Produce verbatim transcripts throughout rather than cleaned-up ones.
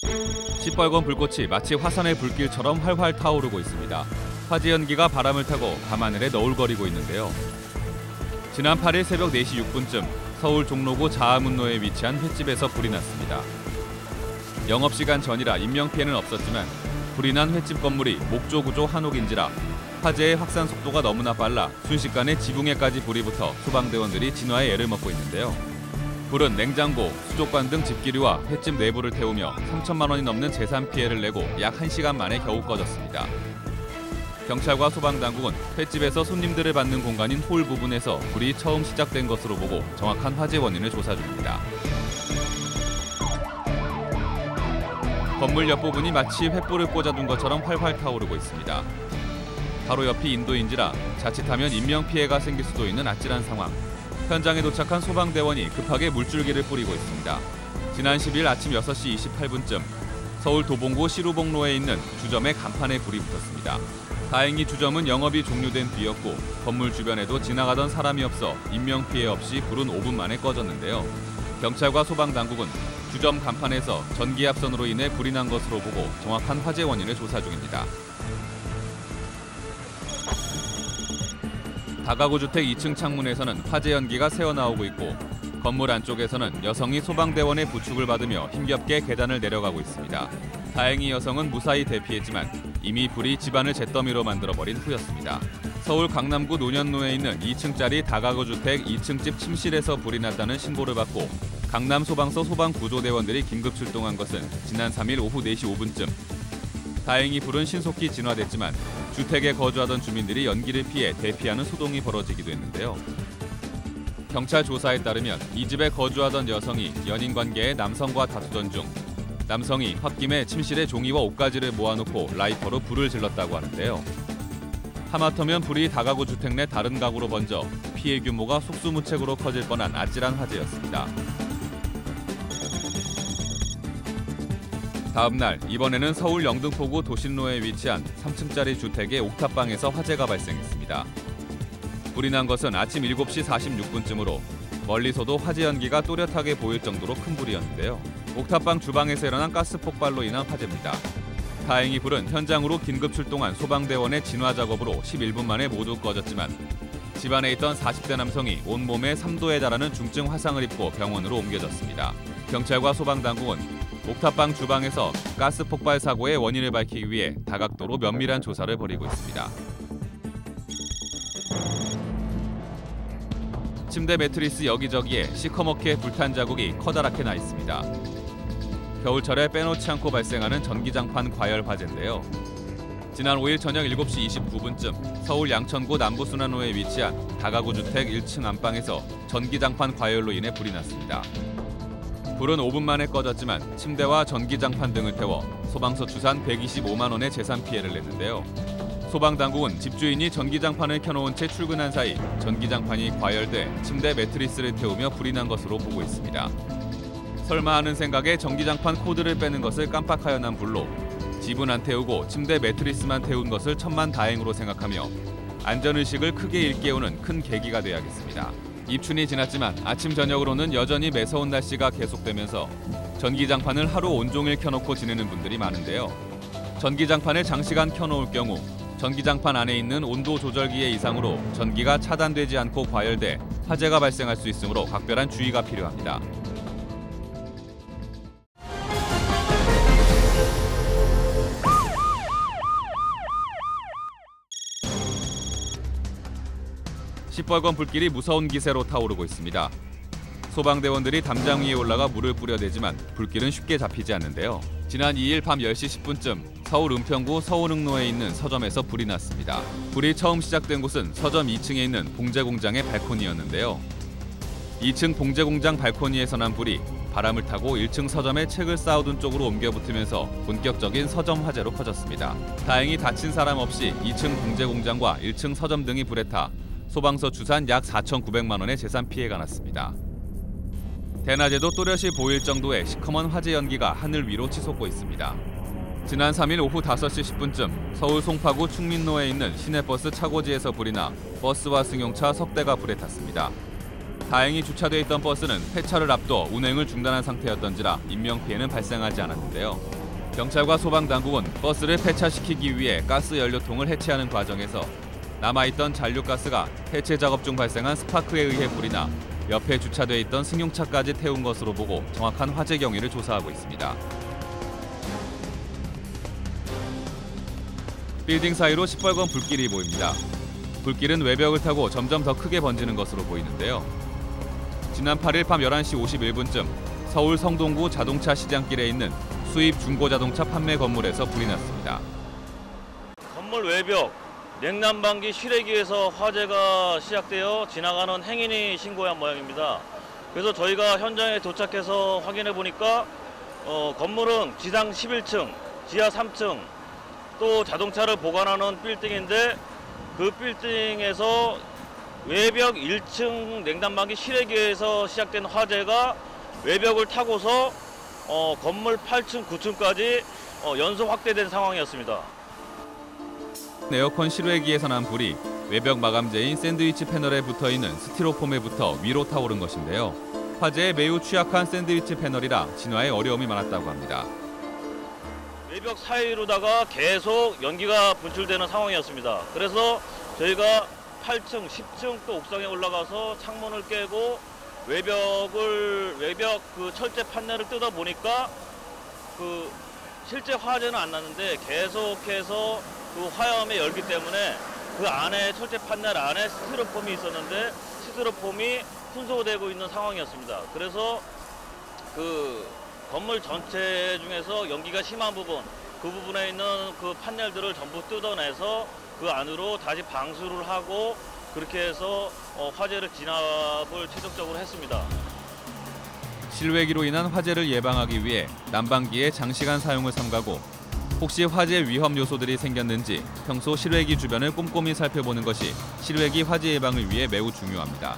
시뻘건 불꽃이 마치 화산의 불길처럼 활활 타오르고 있습니다. 화재 연기가 바람을 타고 밤하늘에 너울거리고 있는데요. 지난 팔 일 새벽 네 시 육 분쯤 서울 종로구 자아문로에 위치한 횟집에서 불이 났습니다. 영업시간 전이라 인명피해는 없었지만 불이 난 횟집 건물이 목조구조 한옥인지라 화재의 확산 속도가 너무나 빨라 순식간에 지붕에까지 불이 붙어 소방대원들이 진화에 애를 먹고 있는데요. 불은 냉장고, 수족관 등 집기류와 횟집 내부를 태우며 삼천만 원이 넘는 재산 피해를 내고 약 한 시간 만에 겨우 꺼졌습니다. 경찰과 소방당국은 횟집에서 손님들을 받는 공간인 홀 부분에서 불이 처음 시작된 것으로 보고 정확한 화재 원인을 조사 중입니다. 건물 옆부분이 마치 횃불을 꽂아둔 것처럼 활활 타오르고 있습니다. 바로 옆이 인도인지라 자칫하면 인명피해가 생길 수도 있는 아찔한 상황. 현장에 도착한 소방대원이 급하게 물줄기를 뿌리고 있습니다. 지난 십 일 아침 여섯 시 이십팔 분쯤 서울 도봉구 시루봉로에 있는 주점의 간판에 불이 붙었습니다. 다행히 주점은 영업이 종료된 뒤였고 건물 주변에도 지나가던 사람이 없어 인명피해 없이 불은 오 분 만에 꺼졌는데요. 경찰과 소방당국은 주점 간판에서 전기압선으로 인해 불이 난 것으로 보고 정확한 화재 원인을 조사 중입니다. 다가구 주택 이 층 창문에서는 화재 연기가 새어나오고 있고 건물 안쪽에서는 여성이 소방대원의 부축을 받으며 힘겹게 계단을 내려가고 있습니다. 다행히 여성은 무사히 대피했지만 이미 불이 집안을 잿더미로 만들어버린 후였습니다. 서울 강남구 논현로에 있는 이 층짜리 다가구 주택 이 층집 침실에서 불이 났다는 신고를 받고 강남소방서 소방구조대원들이 긴급 출동한 것은 지난 삼 일 오후 네 시 오 분쯤. 다행히 불은 신속히 진화됐지만 주택에 거주하던 주민들이 연기를 피해 대피하는 소동이 벌어지기도 했는데요. 경찰 조사에 따르면 이 집에 거주하던 여성이 연인 관계의 남성과 다투던 중 남성이 홧김에 침실에 종이와 옷가지를 모아놓고 라이터로 불을 질렀다고 하는데요. 하마터면 불이 다가구 주택 내 다른 가구로 번져 피해 규모가 속수무책으로 커질 뻔한 아찔한 화재였습니다. 다음 날 이번에는 서울 영등포구 도신로에 위치한 삼 층짜리 주택의 옥탑방에서 화재가 발생했습니다. 불이 난 것은 아침 일곱 시 사십육 분쯤으로 멀리서도 화재 연기가 또렷하게 보일 정도로 큰 불이었는데요. 옥탑방 주방에서 일어난 가스 폭발로 인한 화재입니다. 다행히 불은 현장으로 긴급 출동한 소방대원의 진화 작업으로 십일 분 만에 모두 꺼졌지만 집안에 있던 사십 대 남성이 온몸에 삼 도에 달하는 중증 화상을 입고 병원으로 옮겨졌습니다. 경찰과 소방당국은 옥탑방 주방에서 가스 폭발 사고의 원인을 밝히기 위해 다각도로 면밀한 조사를 벌이고 있습니다. 침대 매트리스 여기저기에 시커멓게 불탄 자국이 커다랗게 나 있습니다. 겨울철에 빼놓지 않고 발생하는 전기장판 과열 화재인데요. 지난 오 일 저녁 일곱 시 이십구 분쯤 서울 양천구 남부순환로에 위치한 다가구 주택 일 층 안방에서 전기장판 과열로 인해 불이 났습니다. 불은 오 분 만에 꺼졌지만 침대와 전기장판 등을 태워 소방서 추산 백이십오만 원의 재산 피해를 냈는데요. 소방당국은 집주인이 전기장판을 켜놓은 채 출근한 사이 전기장판이 과열돼 침대 매트리스를 태우며 불이 난 것으로 보고 있습니다. 설마 하는 생각에 전기장판 코드를 빼는 것을 깜빡하여 난 불로 집은 안 태우고 침대 매트리스만 태운 것을 천만다행으로 생각하며 안전의식을 크게 일깨우는 큰 계기가 돼야겠습니다. 입춘이 지났지만 아침 저녁으로는 여전히 매서운 날씨가 계속되면서 전기장판을 하루 온종일 켜놓고 지내는 분들이 많은데요. 전기장판을 장시간 켜놓을 경우 전기장판 안에 있는 온도 조절기의 이상으로 전기가 차단되지 않고 과열돼 화재가 발생할 수 있으므로 각별한 주의가 필요합니다. 시뻘건 불길이 무서운 기세로 타오르고 있습니다. 소방대원들이 담장 위에 올라가 물을 뿌려대지만 불길은 쉽게 잡히지 않는데요. 지난 이 일 밤 열 시 십 분쯤 서울 은평구 서울흥로에 있는 서점에서 불이 났습니다. 불이 처음 시작된 곳은 서점 이 층에 있는 봉제공장의 발코니였는데요. 이 층 봉제공장 발코니에서 난 불이 바람을 타고 일 층 서점에 책을 쌓아둔 쪽으로 옮겨 붙으면서 본격적인 서점 화재로 커졌습니다. 다행히 다친 사람 없이 이 층 봉제공장과 일 층 서점 등이 불에 타 소방서 추산 약 사천구백만 원의 재산 피해가 났습니다. 대낮에도 또렷이 보일 정도의 시커먼 화재 연기가 하늘 위로 치솟고 있습니다. 지난 삼 일 오후 다섯 시 십 분쯤 서울 송파구 충민로에 있는 시내버스 차고지에서 불이 나 버스와 승용차 석 대가 불에 탔습니다. 다행히 주차돼 있던 버스는 폐차를 앞둬 운행을 중단한 상태였던지라 인명피해는 발생하지 않았는데요. 경찰과 소방당국은 버스를 폐차시키기 위해 가스 연료통을 해체하는 과정에서 남아있던 잔류가스가 해체 작업 중 발생한 스파크에 의해 불이 나 옆에 주차돼 있던 승용차까지 태운 것으로 보고 정확한 화재 경위를 조사하고 있습니다. 빌딩 사이로 시뻘건 불길이 보입니다. 불길은 외벽을 타고 점점 더 크게 번지는 것으로 보이는데요. 지난 팔 일 밤 열한 시 오십일 분쯤 서울 성동구 자동차 시장길에 있는 수입 중고자동차 판매 건물에서 불이 났습니다. 건물 외벽, 냉난방기 실외기에서 화재가 시작되어 지나가는 행인이 신고한 모양입니다. 그래서 저희가 현장에 도착해서 확인해 보니까 어, 건물은 지상 십일 층, 지하 삼 층, 또 자동차를 보관하는 빌딩인데 그 빌딩에서 외벽 일 층 냉난방기 실외기에서 시작된 화재가 외벽을 타고서 어, 건물 팔 층, 구 층까지 어, 연속 확대된 상황이었습니다. 에어컨 실외기에서 난 불이 외벽 마감재인 샌드위치 패널에 붙어있는 스티로폼에 붙어 위로 타오른 것인데요. 화재에 매우 취약한 샌드위치 패널이라 진화에 어려움이 많았다고 합니다. 외벽 사이로다가 계속 연기가 분출되는 상황이었습니다. 그래서 저희가 팔 층, 십 층 또 옥상에 올라가서 창문을 깨고 외벽을 외벽 그 철제 판넬을 뜯어 보니까 그 실제 화재는 안 났는데 계속해서 그 화염의 열기 때문에 그 안에 철제 판넬 안에 스티로폼이 있었는데 스티로폼이 혼소되고 있는 상황이었습니다. 그래서 그 건물 전체 중에서 연기가 심한 부분, 그 부분에 있는 그 판넬들을 전부 뜯어내서 그 안으로 다시 방수를 하고 그렇게 해서 어, 화재를 진압을 최종적으로 했습니다. 실외기로 인한 화재를 예방하기 위해 난방기의 장시간 사용을 삼가고 혹시 화재 위험 요소들이 생겼는지 평소 실외기 주변을 꼼꼼히 살펴보는 것이 실외기 화재 예방을 위해 매우 중요합니다.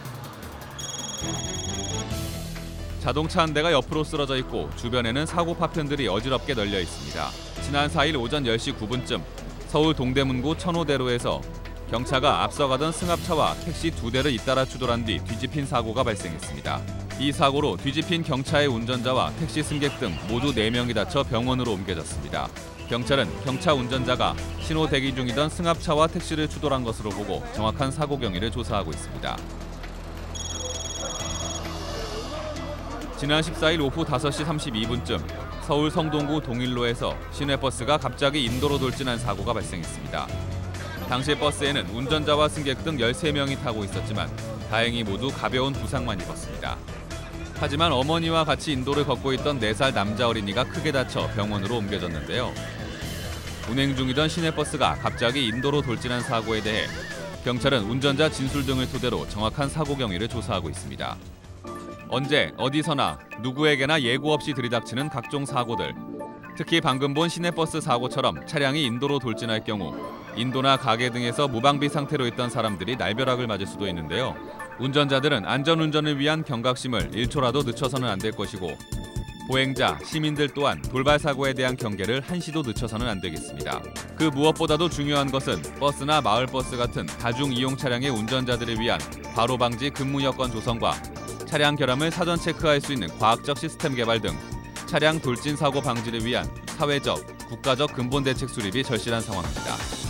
자동차 한 대가 옆으로 쓰러져 있고 주변에는 사고 파편들이 어지럽게 널려 있습니다. 지난 사 일 오전 열 시 구 분쯤 서울 동대문구 천호대로에서 경차가 앞서가던 승합차와 택시 두 대를 잇따라 추돌한 뒤 뒤집힌 사고가 발생했습니다. 이 사고로 뒤집힌 경차의 운전자와 택시 승객 등 모두 네 명이 다쳐 병원으로 옮겨졌습니다. 경찰은 경차 운전자가 신호 대기 중이던 승합차와 택시를 추돌한 것으로 보고 정확한 사고 경위를 조사하고 있습니다. 지난 십사 일 오후 다섯 시 삼십이 분쯤 서울 성동구 동일로에서 시내버스가 갑자기 인도로 돌진한 사고가 발생했습니다. 당시 버스에는 운전자와 승객 등 열세 명이 타고 있었지만 다행히 모두 가벼운 부상만 입었습니다. 하지만 어머니와 같이 인도를 걷고 있던 네 살 남자 어린이가 크게 다쳐 병원으로 옮겨졌는데요. 운행 중이던 시내버스가 갑자기 인도로 돌진한 사고에 대해 경찰은 운전자 진술 등을 토대로 정확한 사고 경위를 조사하고 있습니다. 언제 어디서나 누구에게나 예고 없이 들이닥치는 각종 사고들. 특히 방금 본 시내버스 사고처럼 차량이 인도로 돌진할 경우 인도나 가게 등에서 무방비 상태로 있던 사람들이 날벼락을 맞을 수도 있는데요. 운전자들은 안전운전을 위한 경각심을 일 초라도 늦춰서는 안 될 것이고 보행자, 시민들 또한 돌발 사고에 대한 경계를 한시도 늦춰서는 안 되겠습니다. 그 무엇보다도 중요한 것은 버스나 마을버스 같은 다중이용 차량의 운전자들을 위한 과로 방지 근무 여건 조성과 차량 결함을 사전 체크할 수 있는 과학적 시스템 개발 등 차량 돌진 사고 방지를 위한 사회적, 국가적 근본 대책 수립이 절실한 상황입니다.